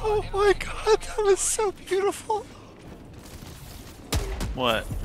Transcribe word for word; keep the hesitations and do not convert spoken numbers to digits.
Oh my god, that was so beautiful. What?